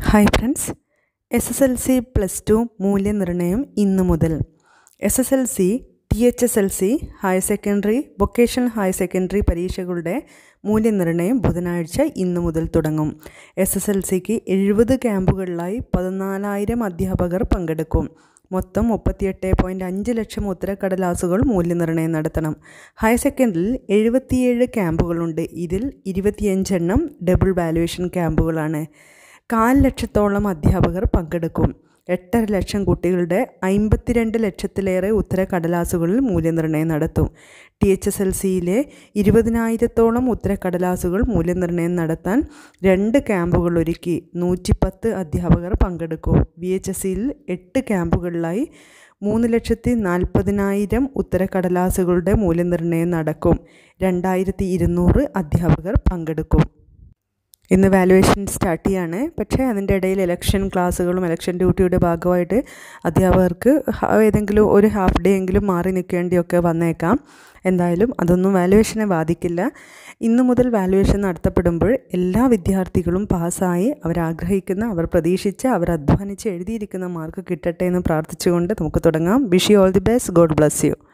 Hi friends, SSLC +2 മൂല്യനിർണ്ണയം ഇന്നു മുതൽ. SSLC, THSLC, higher secondary, vocational higher secondary പരീക്ഷകളുടെ മൂല്യനിർണ്ണയം ബുധനാഴ്ച ഇന്നു മുതൽ തുടങ്ങും. SSLCക്ക് 70 ക്യാമ്പുകളിലായി 14,000 അധ്യാപകർ പങ്കെടുക്കും. മൊത്തം 38.5 ലക്ഷം ഉത്തരക്കടലാസുകൾ മൂല്യനിർണ്ണയം നടത്തണം. ഹയർ സെക്കൻഡറിയിൽ 77 ക്യാമ്പുകളുണ്ട്. ഇതിൽ 25 എണ്ണം ഡബിൾ വാല്യുവേഷൻ ക്യാമ്പുകളാണ്. 4,00,000 അധ്യാപകർ പങ്കെടുക്കും. 8.5 ലക്ഷം കുട്ടികളുടെ 52 ലക്ഷത്തിലേറെ ഉത്തരക്കടലാസുകളിൽ മൂല്യനിർണ്ണയം നടത്തും. THSLCയിലെ 20,000-ഓളം ഉത്തരക്കടലാസുകൾ മൂല്യനിർണ്ണയം നടത്താൻ 2 ക്യാമ്പുകൾ ഒരുക്കി 110 അധ്യാപകർ പങ്കെടുക്കും. VHSCയിൽ 8 ക്യാമ്പുകളിലായി 3,40,000 ഉത്തരക്കടലാസുകളുടെ മൂല്യനിർണ്ണയം നടക്കും. 2,200 അധ്യാപകർ പങ്കെടുക്കും. ഇന്ന് വാല്യുവേഷൻ സ്റ്റാർട്ട് ചെയ്യാണ്. പക്ഷേ അതിൻ്റെ ഇടയിൽ ഇലക്ഷൻ ക്ലാസ്സുകളും ഇലക്ഷൻ ഡ്യൂട്ടിയുടെ ഭാഗമായിട്ട് അധ്യാപകർക്ക് ഏതെങ്കിലും ഒരു ഹാഫ് ഡേ എങ്കിലും മാറി നിൽക്കേണ്ടിയൊക്കെ വന്നേക്കാം. എന്തായാലും അതൊന്നും വാല്യുവേഷനെ ബാധിക്കില്ല. ഇന്നു മുതൽ വാല്യുവേഷൻ നടത്തപ്പെടുമ്പോൾ എല്ലാ വിദ്യാർത്ഥികളും പാസ്സായി അവരാഗ്രഹിക്കുന്ന, അവർ പ്രതീക്ഷിച്ച, അവർ അധ്വാനിച്ച് എഴുതിയിരിക്കുന്ന മാർക്ക് കിട്ടട്ടെ എന്ന് പ്രാർത്ഥിച്ചുകൊണ്ട് നമുക്ക് തുടങ്ങാം. Wish you all the best. God bless U.